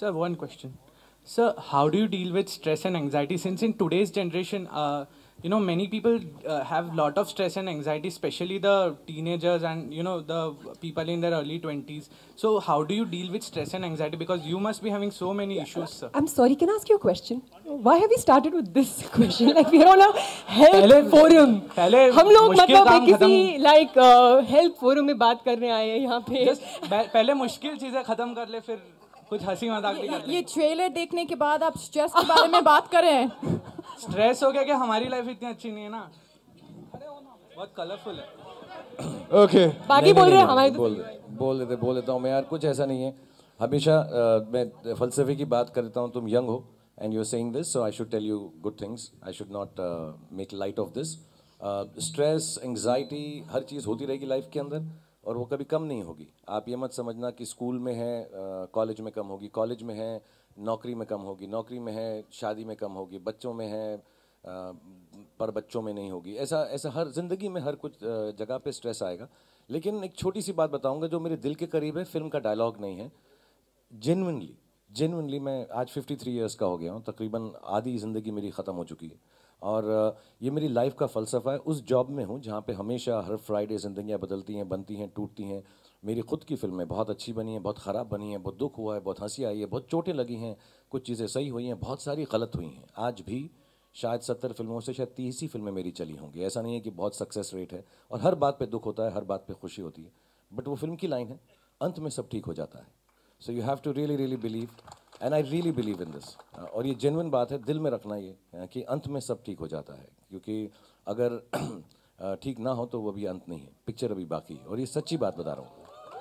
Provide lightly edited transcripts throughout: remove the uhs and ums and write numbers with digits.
Sir, one question. Sir, how do you deal with stress and anxiety? Since in today's generation, many people have lot of stress and anxiety, especially the teenagers and the people in their early 20s. So, how do you deal with stress and anxiety? Because you must be having so many issues, sir. I'm sorry, can I ask you a question? Why have we started with this question? Like we're on a health forum. हम लोग मतलब एक किसी like health forum में बात करने आए हैं यहाँ पे. पहले मुश्किल चीजें खत्म कर ले, फिर कुछ हंसी मजाक भी कर ले. ये ट्रेलर देखने के बाद आप स्ट्रेस के बारे में बात कर रहे हैं. स्ट्रेस हो गया कि हमारी लाइफ इतनी अच्छी नहीं है ना. बहुत कलरफुल है. ओके बाकी बोल रहे हैं हमारे बोल देता हूँ मैं यार. कुछ ऐसा नहीं है. हमेशा मैं फलसफे की बात करता हूँ. तुम यंग हो and you're saying this, so I should tell you good things. I should not make light of this. Stress, anxiety, हर चीज़ होती रहेगी लाइफ के अंदर और वो कभी कम नहीं होगी. आप ये मत समझना कि स्कूल में है कॉलेज में कम होगी, कॉलेज में है नौकरी में कम होगी, नौकरी में है शादी में कम होगी, बच्चों में है पर बच्चों में नहीं होगी. ऐसा हर ज़िंदगी में हर कुछ जगह पे स्ट्रेस आएगा. लेकिन एक छोटी सी बात बताऊंगा जो मेरे दिल के करीब है. फिल्म का डायलॉग नहीं है. जेन्युइनली मैं आज 53 इयर्स का हो गया हूँ. तकरीबन आधी ज़िंदगी मेरी ख़त्म हो चुकी है और ये मेरी लाइफ का फ़लसफ़ा है. उस जॉब में हूँ जहाँ पे हमेशा हर फ्राइडे ज़िंदगियाँ बदलती हैं, बनती हैं, टूटती हैं. मेरी ख़ुद की फिल्में बहुत अच्छी बनी हैं, बहुत ख़राब बनी हैं, बहुत दुख हुआ है, बहुत हंसी आई है, बहुत चोटें लगी हैं, कुछ चीज़ें सही हुई हैं, बहुत सारी गलत हुई हैं. आज भी शायद 70 फिल्मों से शायद 30 ही फिल्में मेरी चली होंगी. ऐसा नहीं है कि बहुत सक्सेस रेट है और हर बात पे दुख होता है, हर बात पे खुशी होती है. बट वो फिल्म की लाइन है, अंत में सब ठीक हो जाता है. So you have to really believe and I really believe in this. और ये जेन्युइन बात है, दिल में रखना ये कि अंत में सब ठीक हो जाता है. क्योंकि अगर ठीक ना हो तो वो भी अंत नहीं है, पिक्चर अभी बाकी है. और ये सच्ची बात बता रहा हूँ.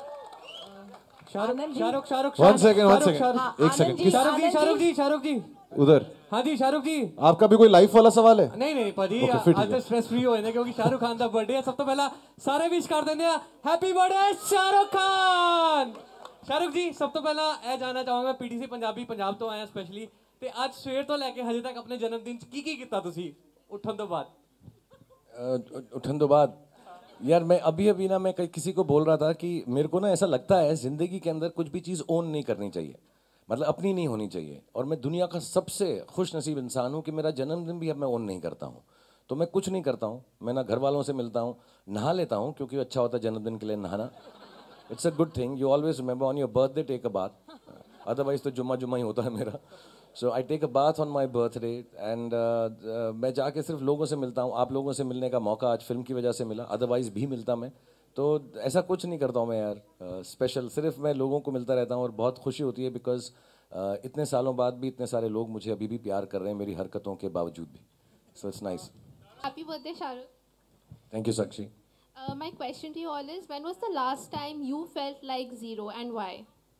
शाहरुख जी उधर. हाँ जी शाहरुख जी, आपका भी कोई लाइफ वाला सवाल है? नहीं पाजी, आज तो स्ट्रेस फ्री हो क्योंकि शाहरुख खान का बर्थडे है. सब तो पहला सारे विश कर देने हैप्पी बर्थडे शाहरुख खान. शाहरुख जी सब तो पहला ਇਹ ਜਾਨਣਾ ਚਾਹਾਂਗਾ पीटीसी पंजाबी पंजाब तो आया स्पेशली ਤੇ ਅੱਜ ਸਵੇਰ ਤੋਂ ਲੈ ਕੇ ਹਜੇ ਤੱਕ ਆਪਣੇ ਜਨਮ ਦਿਨ ਚ ਕੀ ਕੀਤਾ ਤੁਸੀਂ उठन तो बाद? उठन तो बाद यार मैं अभी ना मैं किसी को बोल रहा था कि मेरे को ना ऐसा लगता है ज़िंदगी के अंदर कुछ भी चीज़ ओन नहीं करनी चाहिए, मतलब अपनी नहीं होनी चाहिए. और मैं दुनिया का सबसे खुश नसीब इंसान हूँ कि मेरा जन्मदिन भी अब मैं ओन नहीं करता हूँ. तो मैं कुछ नहीं करता हूँ. मैं ना घर वालों से मिलता हूँ, नहा लेता हूँ क्योंकि अच्छा होता है जन्मदिन के लिए नहाना. It's a good thing. You always remember on your birthday take a bath. Otherwise तो जुम्मा ही होता है मेरा. So I take a bath on my birthday and मैं जाके सिर्फ लोगों से मिलता हूँ. आप लोगों से मिलने का मौका आज फिल्म की वजह से मिला, अदरवाइज भी मिलता मैं. तो ऐसा कुछ नहीं करता हूँ मैं यार स्पेशल. सिर्फ मैं लोगों को मिलता रहता हूँ और बहुत खुशी होती है बिकॉज इतने सालों बाद भी इतने सारे लोग मुझे अभी भी प्यार कर रहे हैं मेरी हरकतों के बावजूद भी. So it's nice. Happy birthday, Shahrukh. Thank you Sakshi. My question to you all is, when was the last time you felt like zero and why?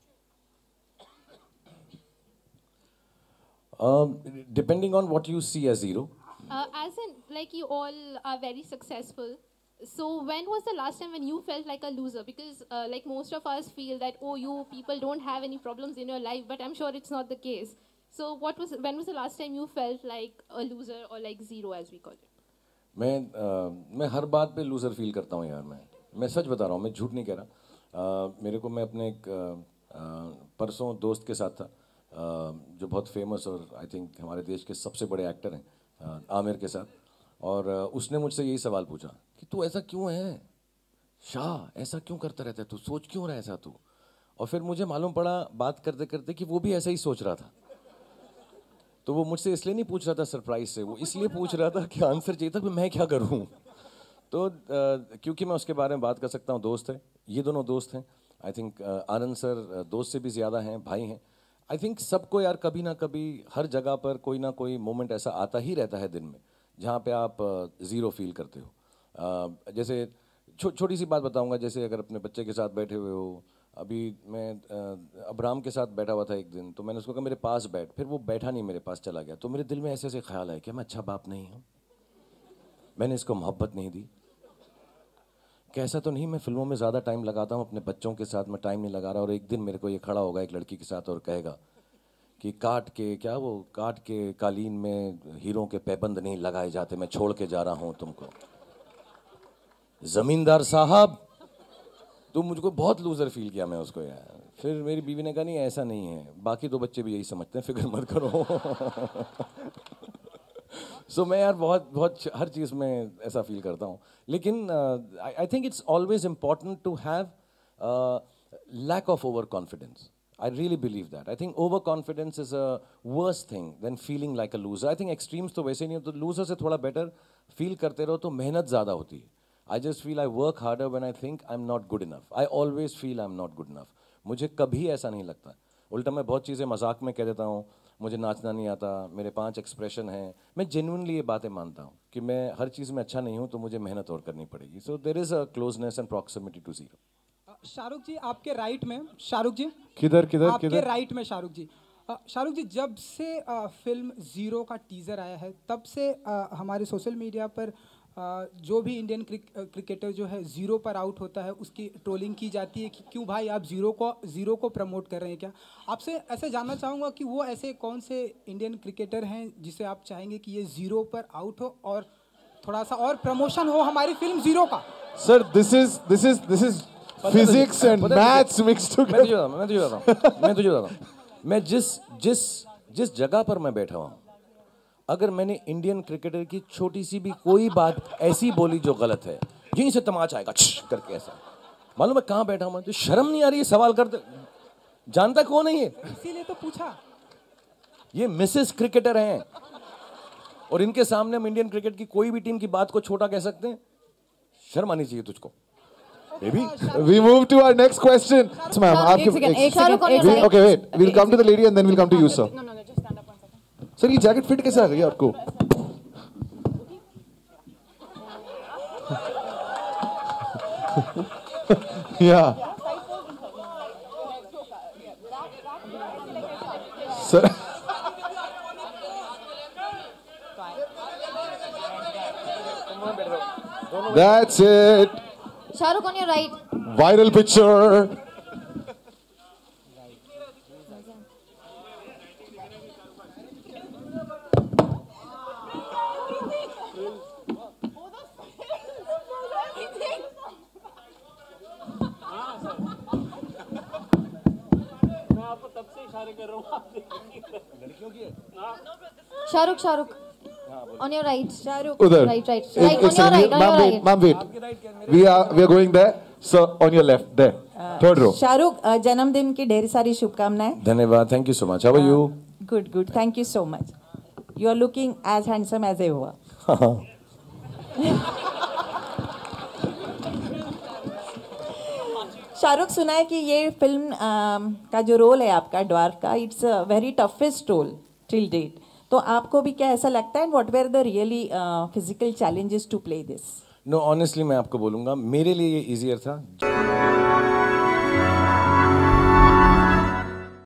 Depending on what you see as zero. As in, like you all are very successful. So when was the last time when you felt like a loser? Because like most of us feel that, oh, you people don't have any problems in your life, but I'm sure it's not the case. So when was the last time you felt like a loser or like zero as we call it? मैं हर बात पे loser feel करता हूँ यार. मैं सच बता रहा हूँ, मैं झूठ नहीं कह रहा. मेरे को मैं अपने एक परसों दोस्त के साथ था जो बहुत फेमस और आई थिंक हमारे देश के सबसे बड़े एक्टर हैं, आमिर के साथ. और उसने मुझसे यही सवाल पूछा कि तू ऐसा क्यों है शाह, ऐसा क्यों करता रहता है तू, सोच क्यों रहा है ऐसा तू. और फिर मुझे मालूम पड़ा बात करते करते कि वो भी ऐसा ही सोच रहा था. तो वो मुझसे इसलिए नहीं पूछ रहा था सरप्राइज से, वो इसलिए पूछ रहा था कि आंसर चाहिए था कि मैं क्या करूं. तो क्योंकि मैं उसके बारे में बात कर सकता हूं, दोस्त है, ये दोनों दोस्त हैं. आई थिंक आनंद सर दोस्त से भी ज़्यादा हैं, भाई हैं. आई थिंक सबको यार कभी ना कभी हर जगह पर कोई ना कोई मोमेंट ऐसा आता ही रहता है दिन में जहाँ पे आप ज़ीरो फील करते हो. जैसे छोटी सी बात बताऊँगा. जैसे अगर अपने बच्चे के साथ बैठे हुए हो, अभी मैं अब्राम के साथ बैठा हुआ था एक दिन, तो मैंने उसको कहा मेरे पास बैठ. फिर वो बैठा नहीं, मेरे पास चला गया. तो मेरे दिल में ऐसे ख्याल आए कि मैं अच्छा बाप नहीं हूँ, मैंने इसको मोहब्बत नहीं दी. कैसा तो नहीं मैं फिल्मों में ज़्यादा टाइम लगाता हूँ, अपने बच्चों के साथ मैं टाइम नहीं लगा रहा. और एक दिन मेरे को ये खड़ा होगा एक लड़की के साथ और कहेगा कि काट के कालीन में हीरों के पैबंद नहीं लगाए जाते, मैं छोड़ के जा रहा हूँ तुमको. जमींदार साहब, तो मुझको बहुत लूजर फील किया मैं उसको यार. फिर मेरी बीवी ने कहा नहीं ऐसा नहीं है, बाकी तो बच्चे भी यही समझते हैं, फिक्र मत करो। सो मैं यार बहुत हर चीज़ में ऐसा फील करता हूँ, लेकिन I think it's always important to have lack of overconfidence. I really believe that. I think overconfidence is a worse thing than feeling like a loser. I think extremes तो वैसे नहीं होते, loser से थोड़ा better feel करते रहो तो मेहनत ज़्यादा होती है. I just feel I work harder when I think I'm not good enough. I always feel I'm not good enough. मुझे कभी ऐसा नहीं लगता. उल्टा मैं बहुत चीज़ें मजाक में कह देता हूँ, मुझे नाचना नहीं आता, मेरे 5 एक्सप्रेशन हैं. मैं जेन्युइनली ये बातें मानता हूँ कि मैं हर चीज़ में अच्छा नहीं हूँ, तो मुझे मेहनत और करनी पड़ेगी. So there is a closeness and proximity to zero. Shahrukh जी आपके राइट में, शाहरुख जी किधर आपके राइट में शाहरुख जी. शाहरुख जी जब से फिल्म ज़ीरो का टीज़र आया है तब से हमारे सोशल मीडिया पर जो भी इंडियन क्रिकेटर जो है ज़ीरो पर आउट होता है उसकी ट्रोलिंग की जाती है कि क्यों भाई आप ज़ीरो को प्रमोट कर रहे हैं. क्या आपसे ऐसे जानना चाहूँगा कि वो ऐसे कौन से इंडियन क्रिकेटर हैं जिसे आप चाहेंगे कि ये ज़ीरो पर आउट हो और थोड़ा सा और प्रमोशन हो हमारी फिल्म ज़ीरो का. Sir this is physics and maths mix together. मैं तुझे बताता हूँ, मैं जिस जगह पर मैं बैठा हूँ, अगर मैंने इंडियन क्रिकेटर की छोटी सी भी कोई बात ऐसी बोली जो गलत है, यहीं से तमाचा आएगा करके ऐसा. मालूम मैं कहाँ बैठा हूँ, मुझे शर्म नहीं आ रही है सवाल करते. जानता कौन है ये? इसीलिए तो पूछा. ये मिसेस क्रिकेटर हैं और इनके सामने हम इंडियन क्रिकेट की कोई भी टीम की बात को छोटा कह सकते हैं? शर्म आनी चाहिए तुझको. Maybe we move to our next question. Ma'am, okay, wait. We'll come to the lady and then we'll come to you, sir. No, just stand up 1 second. Sir, ये जैकेट फिट कैसे आ गई आपको? Yeah. Sir. That's it. Shahrukh on your right. Viral picture. Shahrukh. On your right. Shahrukh. Udhar. Right. On your right. Ma'am, wait. We are going there. So on your left, there. Third row. Shahrukh जन्मदिन की ढेर सारी शुभकामनाएं. धन्यवाद. Thank you so much. How are you? Good. Thank you so much. You are looking as handsome as ever. Shahrukh, सुना है कि ये फिल्म का जो रोल है आपका ड्वार्फ का, it's a very toughest role till date. तो आपको भी क्या ऐसा लगता है? What were the really physical challenges to play this? No, honestly मैं आपको बोलूँगा, मेरे लिए ये ईजियर था.